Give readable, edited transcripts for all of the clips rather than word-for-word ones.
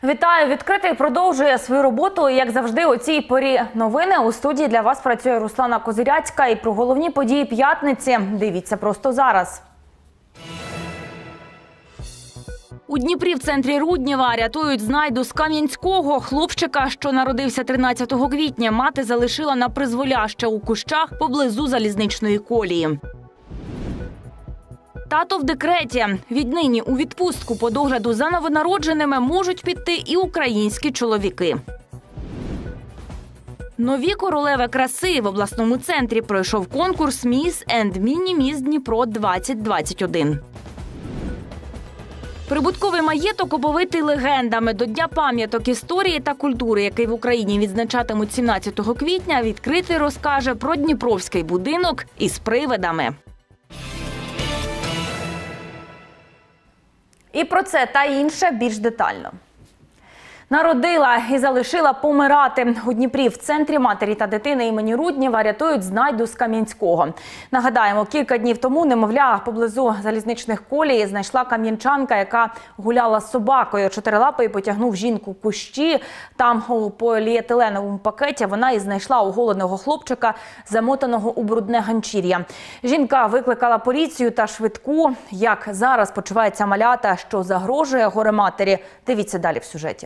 Вітаю! Відкритий продовжує свою роботу. І, як завжди, у цій порі новини. У студії для вас працює Руслана Козиряцька. І про головні події п'ятниці дивіться просто зараз. У Дніпрі в центрі Руднєва рятують знайду з Кам'янського. Хлопчика, що народився 13 квітня, мати залишила на призволяще у кущах поблизу залізничної колії. Тато в декреті. Віднині у відпустку по догляду за новонародженими можуть піти і українські чоловіки. Нові королеви краси. В обласному центрі пройшов конкурс «Міс енд Міні-Міс Дніпро-2021». Прибутковий маєток оповитий легендами. До Дня пам'яток історії та культури, який в Україні відзначатимуть 17 квітня, відкритий розкаже про Дніпровський будинок із привидами. І про це та інше більш детально. Народила і залишила помирати. У Дніпрі в центрі матері та дитини імені Руднєва рятують знайду з Кам'янського. Нагадаємо, кілька днів тому немовля поблизу залізничних колій знайшла кам'янчанка, яка гуляла з собакою. Чотирилапий потягнув жінку в кущі. Там у поліетиленовому пакеті вона і знайшла оголеного хлопчика, замотаного у брудне ганчір'я. Жінка викликала поліцію та швидку. Як зараз почувається малята, що загрожує горе матері, дивіться далі в сюжеті.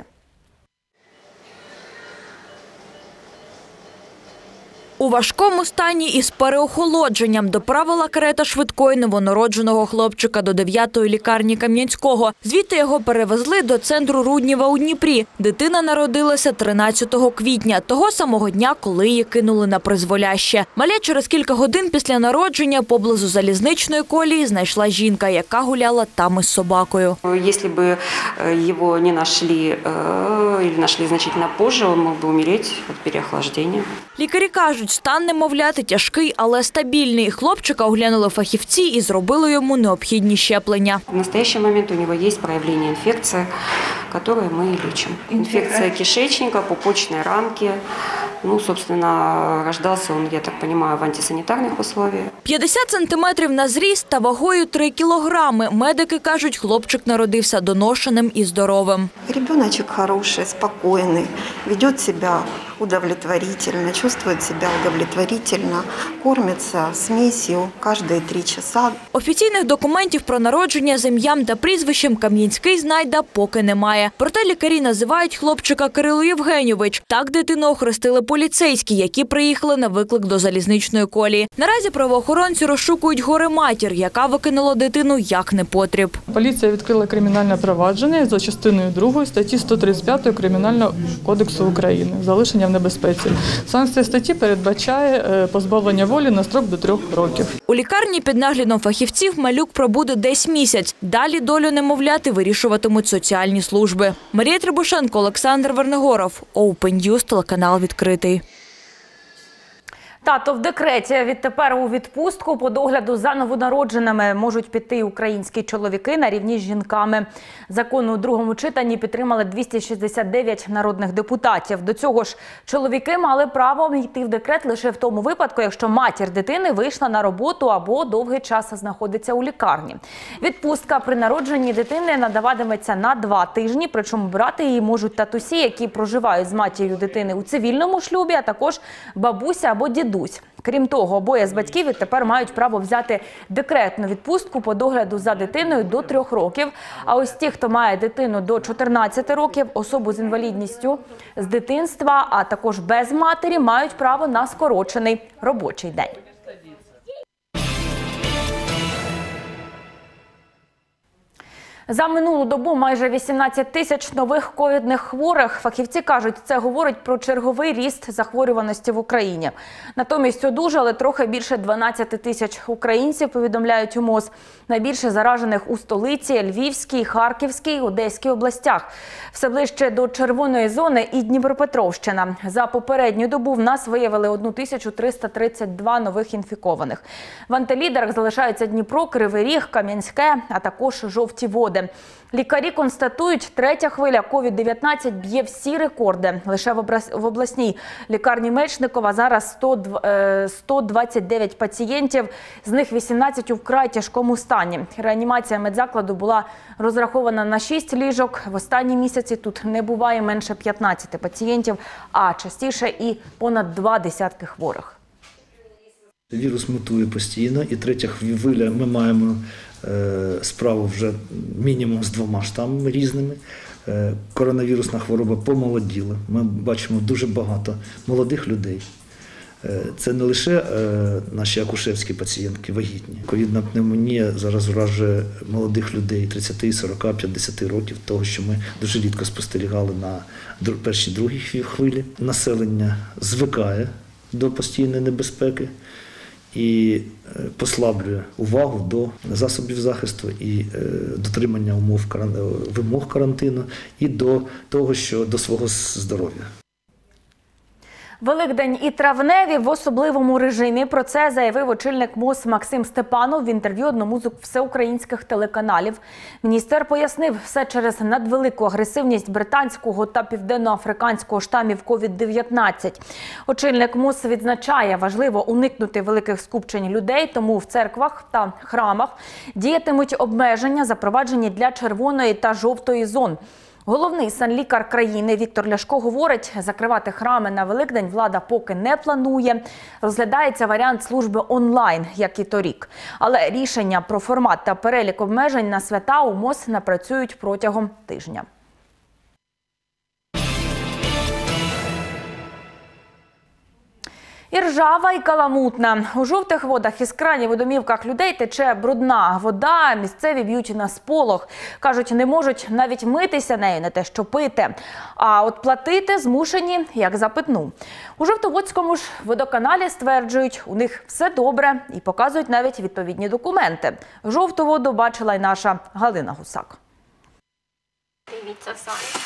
У важкому стані із переохолодженням доправила карета швидкої новонародженого хлопчика до 9-ї лікарні Кам'янського. Звідти його перевезли до центру Руднєва у Дніпрі. Дитина народилася 13 квітня, того самого дня, коли її кинули на призволяще. Маля через кілька годин після народження поблизу залізничної колії знайшла жінка, яка гуляла там із собакою. Якщо б його не знайшли або знайшли значно позже, він міг би померти від переохлаждення. Лікарі кажуть, стан немовляти тяжкий, але стабільний. Хлопчика оглянули фахівці і зробили йому необхідні щеплення. В настоящий момент у нього є проявлення інфекції, яку ми лічимо. Інфекція кишечника, пупочної рамки. Собственно, рождался он, я так понимаю, в антисанітарних условиях. 50 сантиметрів на зріст та вагою 3 кілограми. Медики кажуть, хлопчик народився доношеним і здоровим. Ребеночек хороший, спокійний, веде себе удовлетворительно, чувствует себя удовлетворительно, кормится смесью каждые 3 часа. Офіційних документів про народження з ім'ям та прізвищем Кам'янський знайда поки немає. Проте лікарі називають хлопчика Кирило Євгенійович. Так дитину охрестили поліцейські, які приїхали на виклик до залізничної колії. Наразі правоохоронці розшукують горе-матір, яка викинула дитину як непотріб. Поліція відкрила кримінальне провадження за частиною 2 статті 135 Кримінального кодексу України «Залишення в небезпеці». Санкція статті передбачає позбавлення волі на строк до 3 років. У лікарні під наглядом фахівців малюк пробуде десь місяць. Далі долю немовляти вирішуватимуть соціальні служби. Марія Требушенко, Олександр Вернигоров. Open News, телеканал «Відкритий». Тато в декреті. Відтепер у відпустку по догляду за новонародженими можуть піти українські чоловіки на рівні з жінками. Закон у другому читанні підтримали 269 народних депутатів. До цього ж чоловіки мали право йти в декрет лише в тому випадку, якщо матір дитини вийшла на роботу або довгий час знаходиться у лікарні. Відпустка при народженні дитини надаватиметься на 2 тижні, причому брати її можуть татусі, які проживають з матір'ю дитини у цивільному шлюбі, а також бабуся або дідусь. Крім того, обоє з батьків відтепер мають право взяти декретну відпустку по догляду за дитиною до 3 років. А ось ті, хто має дитину до 14 років, особу з інвалідністю з дитинства, а також без матері, мають право на скорочений робочий день. За минулу добу майже 18 тисяч нових ковідних хворих. Фахівці кажуть, це говорить про черговий ріст захворюваності в Україні. Натомість одужали трохи більше 12 тисяч українців, повідомляють у МОЗ. Найбільше заражених у столиці, Львівській, Харківській, Одеській областях. Все ближче до червоної зони і Дніпропетровщина. За попередню добу в нас виявили 1332 нових інфікованих. В антилідерах залишаються Дніпро, Кривий Ріг, Кам'янське, а також Жовті Води. погоди. Лікарі констатують, третя хвиля COVID-19 б'є всі рекорди. Лише в обласній лікарні Мечникова зараз 129 пацієнтів, з них 18 у вкрай тяжкому стані. Реанімація медзакладу була розрахована на 6 ліжок. В останні місяці тут не буває менше 15 пацієнтів, а частіше і понад 20 хворих. Вірус мутує постійно, і третя хвиля ми маємо справу вже мінімум з 2 штамами різними. Коронавірусна хвороба помолоділа. Ми бачимо дуже багато молодих людей. Це не лише наші акушерські пацієнтки вагітні. Ковідна пневмонія зараз вражує молодих людей 30, 40, 50 років, того, що ми дуже рідко спостерігали на першій, другій хвилі. Населення звикає до постійної небезпеки і послаблює увагу до засобів захисту і дотримання вимог карантину і до того, що до свого здоров'я. Великдень і травневі в особливому режимі. Про це заявив очільник МОЗ Максим Степанов в інтерв'ю одному з всеукраїнських телеканалів. Міністр пояснив, все через надвелику агресивність британського та південноафриканського штамів COVID-19. Очільник МОЗ відзначає, важливо уникнути великих скупчень людей, тому в церквах та храмах діятимуть обмеження, запроваджені для червоної та жовтої зон. Головний санлікар країни Віктор Ляшко говорить, закривати храми на Великдень влада поки не планує. Розглядається варіант служби онлайн, як і торік. Але рішення про формат та перелік обмежень на свята у МОЗ напрацюють протягом тижня. І ржава, і каламутна. У жовтих водах із кранів у домівках людей тече брудна вода, місцеві б'ють на сполох. Кажуть, не можуть навіть митися нею, не те що пити. А от платити змушені, як за питну. У Жовтоводському ж водоканалі стверджують, у них все добре і показують навіть відповідні документи. Жовту воду бачила й наша Галина Гусак. Дивіться самі.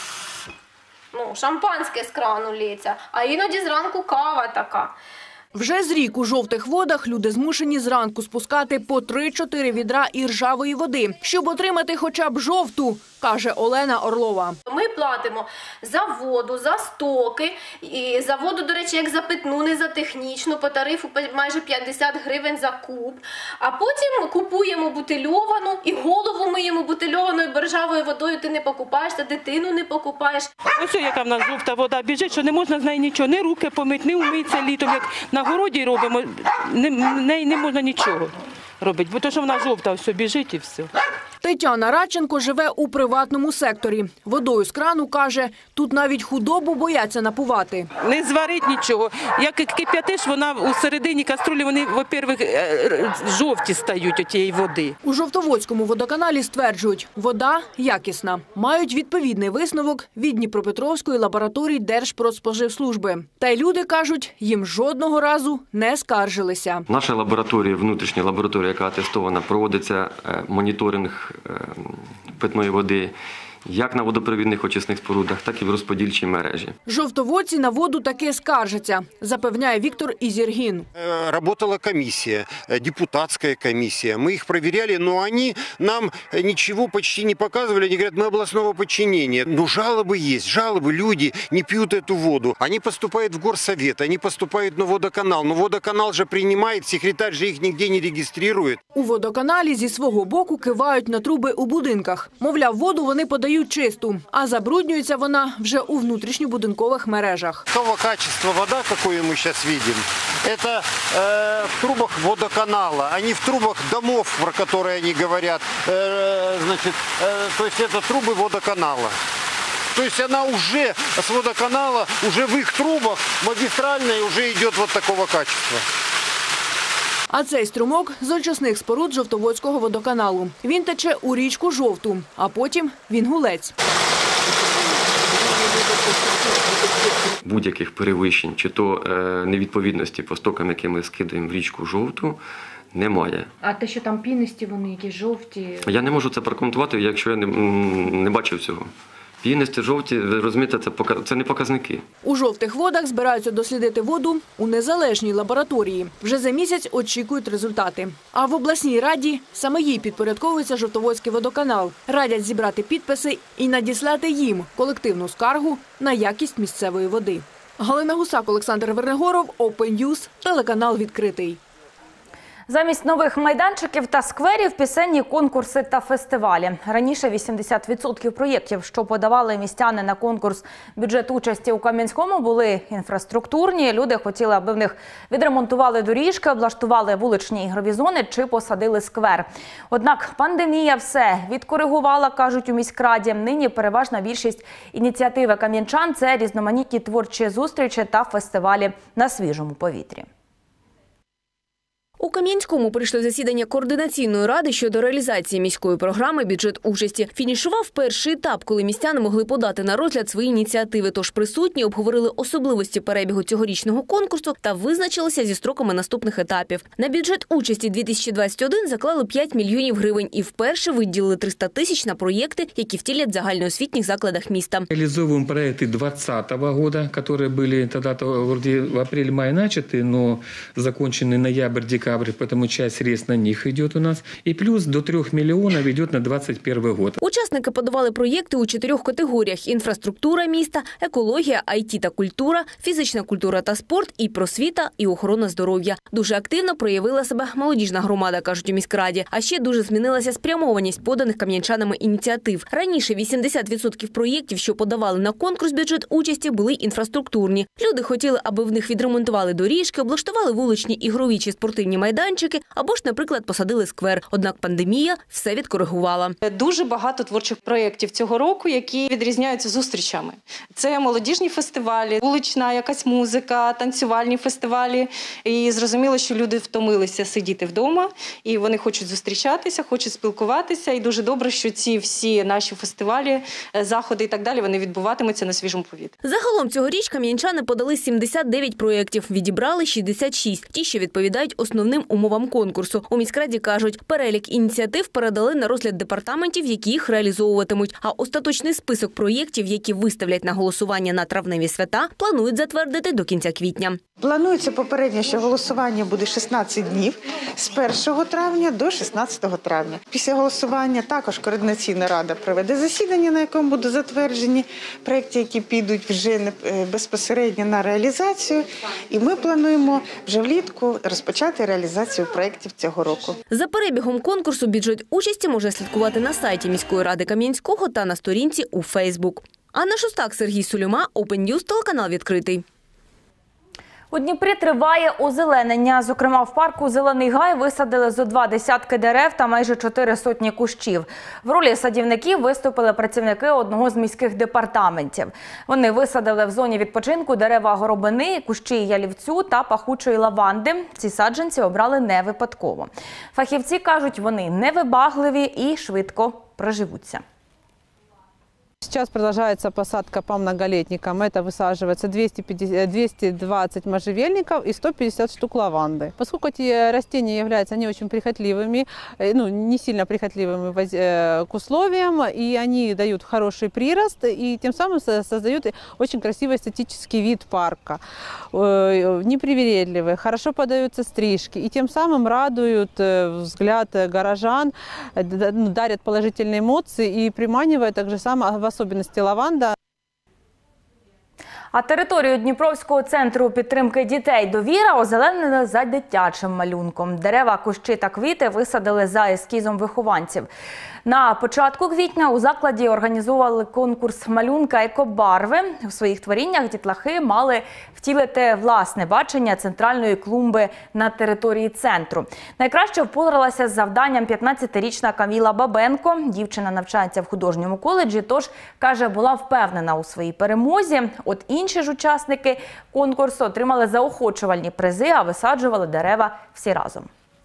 Шампанське з крану лється, а іноді зранку кава така. Вже з рік у жовтих водах люди змушені зранку спускати по 3-4 відра іржавої води, щоб отримати хоча б жовту, каже Олена Орлова. Ми платимо за воду, за стоки, і за воду, до речі, як за питну, не за технічну, по тарифу майже 50 гривень за куб. А потім купуємо бутильовану і голову миємо бутильованою ржавою водою. Ти не покупаєшся, дитину не покупаєш. Ось яка в нас жовта вода біжить, що не можна з неї нічого, ні руки помити, ні вмитися літом, як на городі робимо, неї не можна нічого робити, бо то, що вона жовта, все біжить і все. Тетяна Радченко живе у приватному секторі. Водою з крану, каже, тут навіть худобу бояться напувати. Не зварить нічого. Як кип'ятиш, вона у середині каструлі, вони, во-первых, жовті стають тієї води. У Жовтоводському водоканалі стверджують, вода якісна. Мають відповідний висновок від Дніпропетровської лабораторії Держпродспоживслужби. Та й люди, кажуть, їм жодного разу не скаржилися. Наша лабораторія, внутрішня лабораторія, яка атестована, проводиться моніторинг питної води як на водопровідних очисних спорудах, так і в розподільчій мережі. Жовтоводці на воду таки скаржаться, запевняє Віктор Ізіргін. Работала комиссия, депутатская комиссия. Мы их проверяли, но они нам ничего почти не показывали. Они говорят, мы областного подчинения. Но жалобы есть, жалобы. Люди не пьют эту воду. Они поступают в горсовет, они поступают на водоканал. Но водоканал же принимает, секретарь же их нигде не регистрирует. У водоканалі зі свого боку кивають на труби у будинках. Мовляв, воду вони подають чисту, а забруднюється вона вже у внутрішньобудинкових мережах. Какого качества вода, какую мы сейчас видим, это в трубах водоканала, а не в трубах домов, про которые они говорят. То есть это трубы водоканала. То есть она уже с водоканала, уже в их трубах магистральной уже идет вот такого качества. А цей струмок з очисних споруд Жовтоводського водоканалу. Він тече у річку Жовту, а потім в Інгулець. Будь-яких перевищень чи то невідповідності по стокам, які ми скидаємо в річку Жовту, немає. А те, що там пінисті, вони якісь жовті? Я не можу це прокоментувати, якщо я не бачив цього. Пінисті, жовті, ви розумієте, це не показники. У жовтих водах збираються дослідити воду у незалежній лабораторії. Вже за місяць очікують результати. А в обласній раді саме їй підпорядковується Жовтоводський водоканал. Радять зібрати підписи і надіслати їм колективну скаргу на якість місцевої води. Галина Гусак, Олександр Вернегоров, Open News, телеканал «Відкритий». Замість нових майданчиків та скверів – пісенні конкурси та фестивалі. Раніше 80% проєктів, що подавали містяни на конкурс «Бюджет участі» у Кам'янському, були інфраструктурні. Люди хотіли, аби в них відремонтували доріжки, облаштували вуличні ігрові зони чи посадили сквер. Однак пандемія все відкоригувала, кажуть у міськраді. Нині переважна більшість ініціативи кам'янчан – це різноманітні творчі зустрічі та фестивалі на свіжому повітрі. У Кам'янському прийшло засідання координаційної ради щодо реалізації міської програми «Бюджет участі». Фінішував перший етап, коли містяни могли подати на розгляд свої ініціативи. Тож присутні обговорили особливості перебігу цьогорічного конкурсу та визначилися зі строками наступних етапів. На бюджет участі 2021 заклали 5 мільйонів гривень і вперше виділили 300 тисяч на проєкти, які втілять в загальноосвітніх закладах міста. Реализовываем проекты 2020 года, которые были тогда-то вроде в апреле-мае начаты, но закончены ноябрь-декабрь, поэтому часть средств на них идет у нас. И плюс до 3 миллионов идет на 2021 год. Учасники подавали проєкти у 4 категоріях – інфраструктура міста, екологія, IT та культура, фізична культура та спорт, і просвіта, і охорона здоров'я. Дуже активно проявила себе молодіжна громада, кажуть у міськраді. А ще дуже змінилася спрямованість поданих кам'янчанами ініціатив. Раніше 80% проєктів, що подавали на конкурс «Бюджет участі», були інфраструктурні. Люди хотіли, аби в них відремонтували доріжки, облаштували вуличні ігрові чи спортивні майданчики або ж, наприклад, посадили сквер. Однак пандемія все відкоригувала. Дуже багато творчих проєктів цього року, які відрізняються зустрічами. Це молодіжні фестивалі, вулична якась музика, танцювальні фестивалі. І зрозуміло, що люди втомилися сидіти вдома, і вони хочуть зустрічатися, хочуть спілкуватися. І дуже добре, що ці всі наші фестивалі, заходи і так далі, вони відбуватимуться на свіжому повітрі. Загалом цьогоріч кам'янчани подали 79 проєктів, відібрали 66. Ті, що відповідають основним умовам конкурсу. У міськраді кажуть, перелік ініціатив передали на розгляд департаментів, які їх реалізовуватимуть. А остаточний список проєктів, які виставлять на голосування на травневі свята, планують затвердити до кінця квітня. Планується попередньо, що голосування буде 16 днів з 1 травня до 16 травня. Після голосування також координаційна рада проведе засідання, на якому будуть затверджені проєкти, які підуть вже безпосередньо на реалізацію. І ми плануємо вже влітку розпочати реалізацію проєктів цього року. За перебігом конкурсу «Бюджет участі» можна слідкувати на сайті міської ради Кам'янського та на сторінці у Фейсбук. Анна Шостак, Сергій Сулюма, Open News, телеканал «Відкритий». У Дніпрі триває озеленення. Зокрема, в парку «Зелений гай» висадили зо 2 десятки дерев та майже 4 сотні кущів. В ролі садівників виступили працівники одного з міських департаментів. Вони висадили в зоні відпочинку дерева горобини, кущі ялівцю та пахучої лаванди. Ці саджанці обрали не випадково. Фахівці кажуть, вони невибагливі і швидко приживуться. Сейчас продолжается посадка по многолетникам. Это высаживается 220 можжевельников и 150 штук лаванды. Поскольку эти растения являются не очень прихотливыми, не сильно прихотливыми к условиям, и они дают хороший прирост, и тем самым создают очень красивый эстетический вид парка. Непривередливые, хорошо подаются стрижки, и тем самым радуют взгляд горожан, дарят положительные эмоции и приманивают так же само в особенности лаванда. А територію Дніпровського центру підтримки дітей «Довіра» озеленили за дитячим малюнком. Дерева, кущі та квіти висадили за ескізом вихованців. На початку квітня у закладі організували конкурс малюнка «Екобарви». У своїх творіннях дітлахи мали втілити власне бачення центральної клумби на території центру. Найкраще впоралася з завданням 15-річна Каміла Бабенко. Дівчина навчається в художньому коледжі, тож, каже, була впевнена у своїй перемозі. От інші ж учасники конкурсу отримали заохочувальні призи, а висаджували дерева всі разом.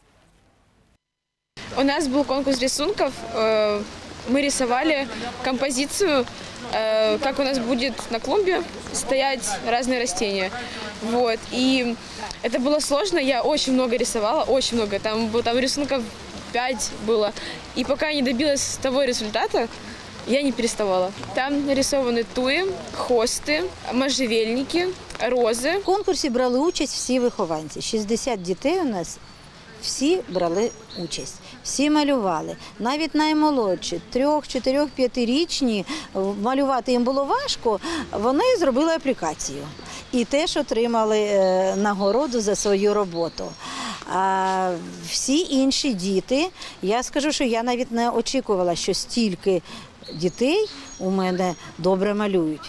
У нас был конкурс рисунков, мы рисовали композицию, как у нас будет на клумбе стоять разные растения. Вот. И это было сложно, я очень много рисовала, очень много, там рисунков 5 было. И пока я не добилась того результата, я не переставала. Там нарисованы туи, хости, можжевельники, рози. В конкурсі брали участь всі вихованці. 60 дітей у нас, всі брали участь. Всі малювали. Навіть наймолодші, 3, 4, 5-річні, малювати їм було важко, вони зробили аплікацію. І теж отримали нагороду за свою роботу. А всі інші діти, я скажу, що я навіть не очікувала, що стільки дітей у мене добре малюють.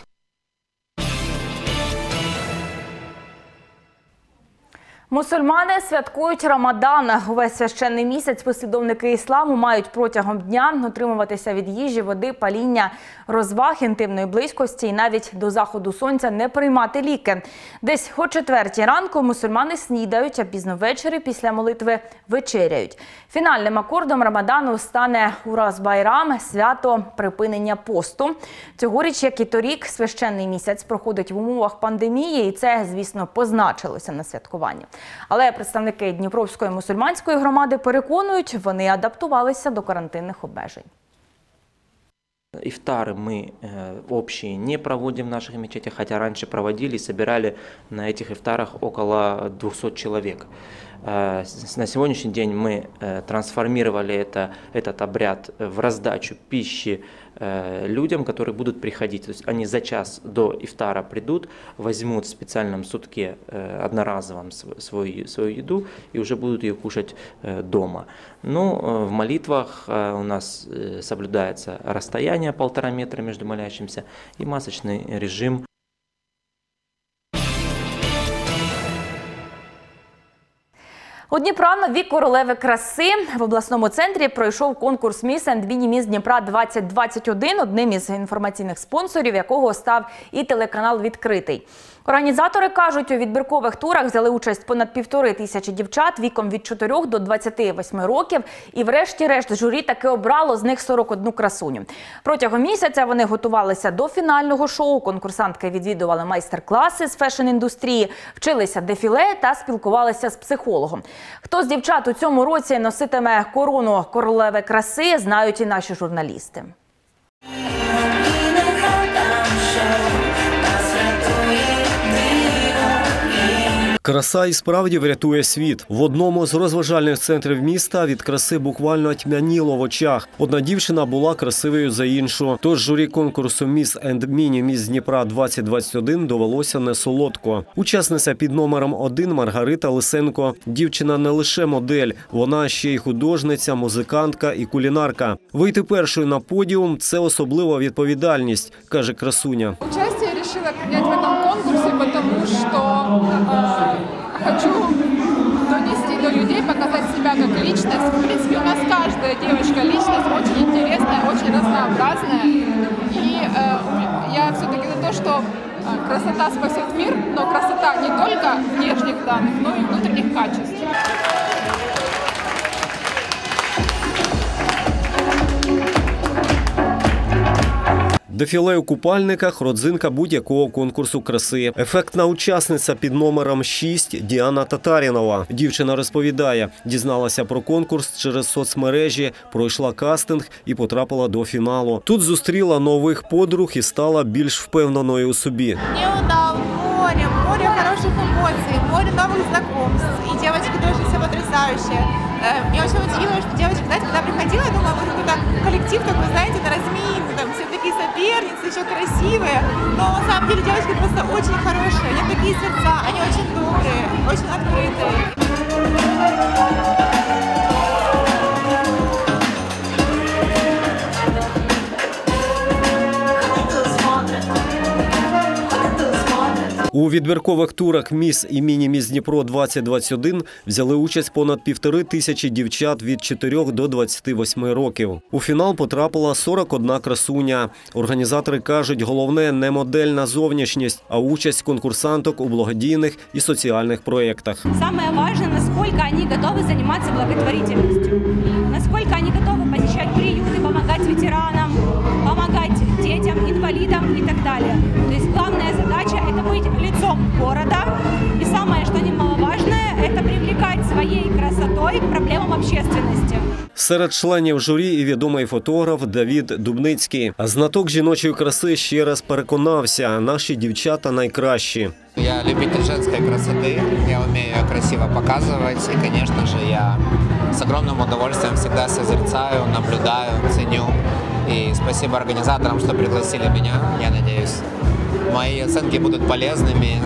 Мусульмани святкують Рамадан. Увесь священний місяць послідовники ісламу мають протягом дня утримуватися від їжі, води, паління, розваг, інтимної близькості і навіть до заходу сонця не приймати ліки. Десь о 4 ранку мусульмани снідають, а пізно ввечері після молитви вечеряють. Фінальним акордом Рамадану стане Ураз-Байрам – свято припинення посту. Цьогоріч, як і торік, священний місяць проходить в умовах пандемії, і це, звісно, позначилося на святкуванні. Але представники Дніпровської мусульманської громади переконують, вони адаптувалися до карантинних обмежень. Ифтары мы общие не проводим в наших мечетях, хотя раньше проводили, собирали на этих ифтарах около 200 человек. На сегодняшний день мы трансформировали этот обряд в раздачу пищи людям, которые будут приходить. То есть они за час до ифтара придут, возьмут в специальном судке одноразовом свою еду и уже будут ее кушать дома. Но в молитвах у нас соблюдается расстояние 1,5 метра между молящимся и масочный режим. У Дніпра нові королеви краси. В обласному центрі пройшов конкурс «Міс енд Міні-Міс Дніпра-2021», одним із інформаційних спонсорів якого став і телеканал «Відкритий». Організатори кажуть, у відбіркових турах взяли участь понад 1500 дівчат віком від 4 до 28 років. І врешті-решт журі таки обрало з них 41 красуню. Протягом місяця вони готувалися до фінального шоу. Конкурсантки відвідували майстер-класи з фешн-індустрії, вчилися дефіле та спілкувалися з психологом. Хто з дівчат у цьому році носитиме корону королеви краси, знають і наші журналісти. Краса і справді врятує світ. В одному з розважальних центрів міста від краси буквально тьмяніло в очах. Одна дівчина була красивою за іншу. Тож журі конкурсу «Міс енд Міні-Міс Дніпра-2021» довелося несолодко. Учасниця під номером 1 Маргарита Лисенко. Дівчина не лише модель, вона ще й художниця, музикантка і кулінарка. Вийти першою на подіум – це особлива відповідальність, каже красуня. Участие я решила принять в этом конкурсе, потому что хочу донести до людей, показать себя как личность. В принципе, у нас каждая девочка личность очень интересная, очень разнообразная. И я все-таки за то, что красота спасет мир, но красота не только внешних данных, но и внутренних качеств. Дефіле у купальниках – родзинка будь-якого конкурсу краси. Ефектна учасниця під номером 6 Діана Татарінова. Дівчина розповідає, дізналася про конкурс через соцмережі, пройшла кастинг і потрапила до фіналу. Тут зустріла нових подруг і стала більш впевненою у собі. Мне удал море хороших эмоций, море новых знакомств. И девочки тоже все потрясающие. Меня очень удивило, что девочки, знаете, когда приходила, я думала, вы какой-то коллектив такой, знаете, на разминку, там все такие соперницы, еще красивые. Но на самом деле девочки просто очень хорошие, они такие сердца, они очень добрые, очень открытые. У відбіркових турах «Міс» і «Міні-Міс Дніпро-2021» взяли участь понад 1500 дівчат від 4 до 28 років. У фінал потрапила 41 красуня. Організатори кажуть, головне не модельна зовнішність, а участь конкурсанток у благодійних і соціальних проєктах. Самое важное, насколько они готовы заниматься благотворительностью, насколько они готовы посещать приюты, помогать ветеранам, помогать детям, инвалидам и так далее. То есть главная задача – это быть лицом города. И самое, что немаловажное, это привлекать своей красотой к проблемам общественности. Серед членів журі і відомий фотограф Давід Дубницький. Знаток жіночої краси ще раз переконався – наші дівчата найкращі. Я любитель женской красоты, я умею ее красиво показывать, и, конечно же, я с огромным удовольствием всегда созерцаю, наблюдаю, ценю. И спасибо организаторам, что пригласили меня. Я надеюсь, мои оценки будут полезными,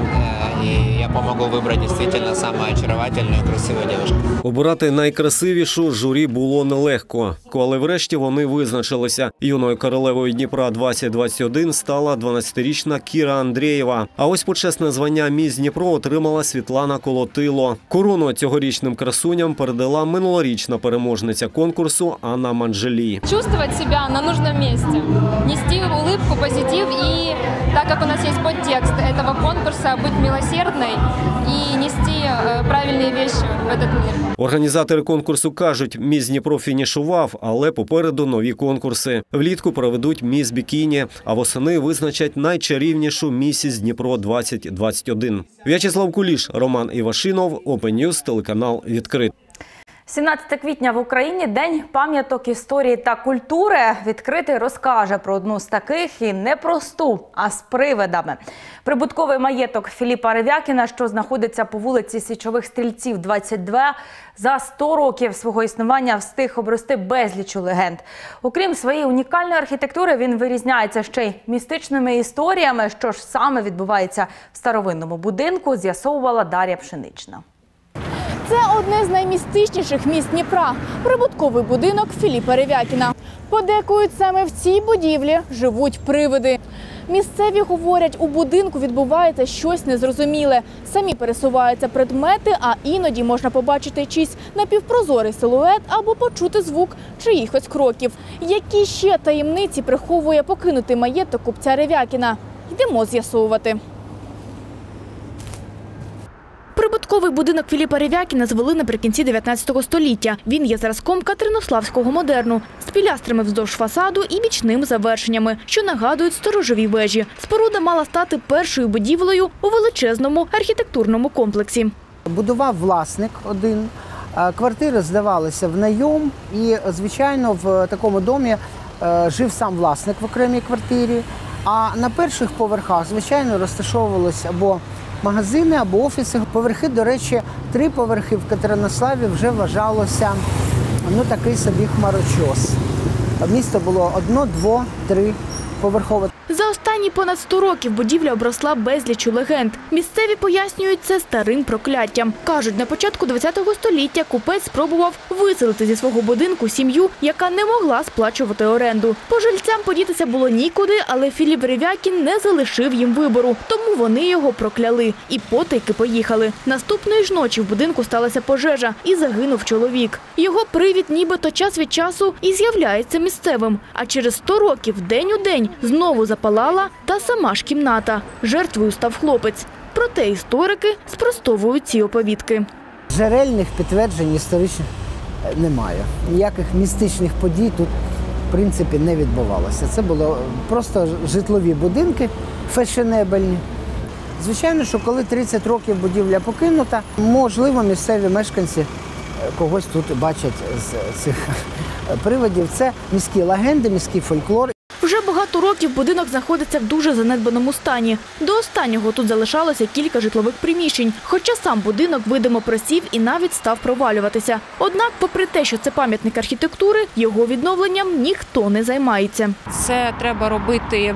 и я помогу выбрать действительно самую очаровательную и красивую девушку. Обирати найкрасивішу журі було нелегко. Але врешті вони визначилися. Юною королевою Дніпра 2021 стала 12-річна Кіра Андрієва. А ось почесне звання «Міс Дніпро» отримала Світлана Колотило. Корону цьогорічним красуням передала минулорічна переможниця конкурсу Анна Манджелі. Чувствовать себя на нужном месте, нести улыбку, позитив, и так как у нас есть подтекст этого конкурса, быть милосердной и нести правильные вещи в этот мир. Організатори конкурсу кажуть, «Міс Дніпро» фінішував, але попереду нові конкурси. Влітку проведуть «Міс Бікіні», а восени визначать найчарівнішу «Місіс Дніпро 2021». В'ячеслав Куліш, Роман Івашинов, Open News, телеканал «Відкрит». 17 квітня в Україні – День пам'яток історії та культури. Відкритий розкаже про одну з таких і не просту, а з привидами. Прибутковий маєток Філіпа Ревякіна, що знаходиться по вулиці Січових Стрільців, 22, за 100 років свого існування встиг обрости безлічу легенд. Окрім своєї унікальної архітектури, він вирізняється ще й містичними історіями. Що ж саме відбувається в старовинному будинку, з'ясовувала Дар'я Пшенична. Це одне з наймістичніших місць Дніпра – прибутковий будинок Філіпа Ревякіна. Подекують, саме в цій будівлі живуть привиди. Місцеві говорять, у будинку відбувається щось незрозуміле. Самі пересуваються предмети, а іноді можна побачити чийсь напівпрозорий силует або почути звук чиїхось кроків. Які ще таємниці приховує покинутий маєток купця Ревякіна? Йдемо з'ясовувати. Прибутковий будинок Філіпа Ревякіна звели наприкінці 19 століття. Він є зразком катеринославського модерну, з пілястрами вздовж фасаду і бічними завершеннями, що нагадують сторожові вежі. Споруда мала стати першою будівлею у величезному архітектурному комплексі. Будував власник один, квартири здавалися в найом і, звичайно, в такому домі жив сам власник в окремій квартирі. А на перших поверхах, звичайно, розташовувалися або магазини, або офіси. Поверхи, до речі, 3 поверхи в Катеринославі вже вважалося, такий собі хмарочос. Місто було 1, 2, 3 поверхове. За останні понад 100 років будівля обросла безліччю легенд. Місцеві пояснюють це старим прокляттям. Кажуть, на початку ХХ століття купець спробував виселити зі свого будинку сім'ю, яка не могла сплачувати оренду. Пожильцям подітися було нікуди, але Філіп Ревякін не залишив їм вибору, тому вони його прокляли і потайки поїхали. Наступної ж ночі в будинку сталася пожежа і загинув чоловік. Його привід нібито час від часу і з'являється місцевим. А через 100 років день у день знову запалала та сама ж кімната. Жертвою став хлопець. Проте історики спростовують ці оповідки. Джерельних підтверджень історичних немає. Ніяких містичних подій тут, в принципі, не відбувалося. Це були просто житлові будинки фешенебельні. Звичайно, що коли 30 років будівля покинута, можливо, місцеві мешканці когось тут бачать з цих привидів. Це міські легенди, міський фольклор. Вже багато років будинок знаходиться в дуже занедбаному стані. До останнього тут залишалося кілька житлових приміщень, хоча сам будинок видимо просів і навіть став провалюватися. Однак, попри те, що це пам'ятник архітектури, його відновленням ніхто не займається. Це треба робити,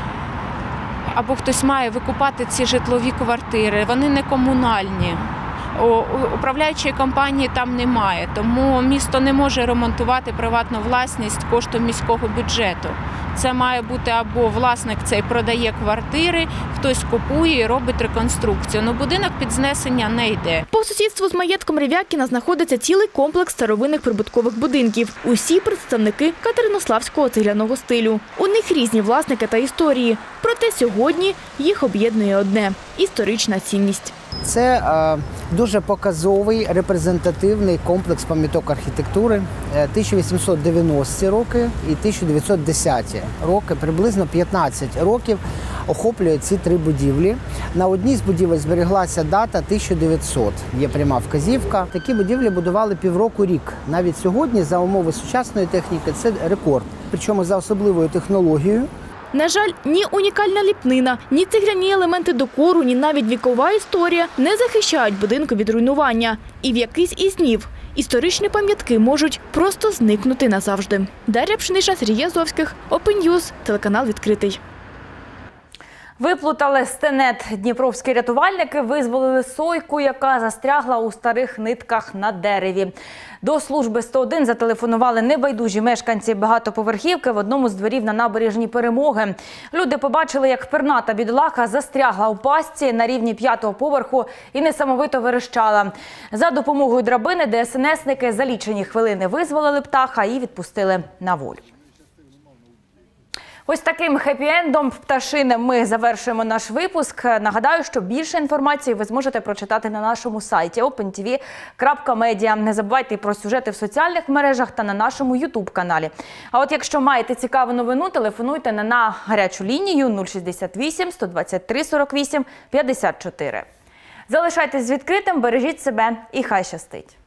або хтось має викупати ці житлові квартири, вони не комунальні. Управляючої компанії там немає, тому місто не може ремонтувати приватну власність коштом міського бюджету. Це має бути або власник цей продає квартири, хтось купує і робить реконструкцію. Но будинок під знесення не йде. По сусідству з маєтком Ревякіна знаходиться цілий комплекс старовинних прибуткових будинків. Усі представники катеринославського цегляного стилю. У них різні власники та історії. Проте сьогодні їх об'єднує одне – історична цінність. Це дуже показовий репрезентативний комплекс пам'яток архітектури 1890-ті роки і 1910-ті роки. Приблизно 15 років охоплює ці три будівлі. На одній з будівель зберіглася дата 1900. Є пряма вказівка. Такі будівлі будували півроку-рік. Навіть сьогодні за умови сучасної техніки це рекорд. Причому за особливою технологією. На жаль, ні унікальна ліпнина, ні цегляні елементи декору, ні навіть вікова історія не захищають будинку від руйнування. І в якийсь із днів історичні пам'ятки можуть просто зникнути назавжди. Дар'я Пшениша, Сергій Азовських, Open News, телеканал «Відкритий». Виплутали стенет. Дніпровські рятувальники визволили сойку, яка застрягла у старих нитках на дереві. До служби 101 зателефонували небайдужі мешканці багатоповерхівки в одному з дворів на набережній Перемоги. Люди побачили, як перната бідолаха застрягла у пастці на рівні 5-го поверху і несамовито верещала. За допомогою драбини ДСНСники за лічені хвилини визволили птаха і відпустили на волю. Ось таким хеппі-ендом пташиним ми завершуємо наш випуск. Нагадаю, що більше інформації ви зможете прочитати на нашому сайті opentv.media. Не забувайте про сюжети в соціальних мережах та на нашому YouTube-каналі. А от якщо маєте цікаву новину, телефонуйте на гарячу лінію 068 123 48 54. Залишайтесь з відкритим, бережіть себе і хай щастить!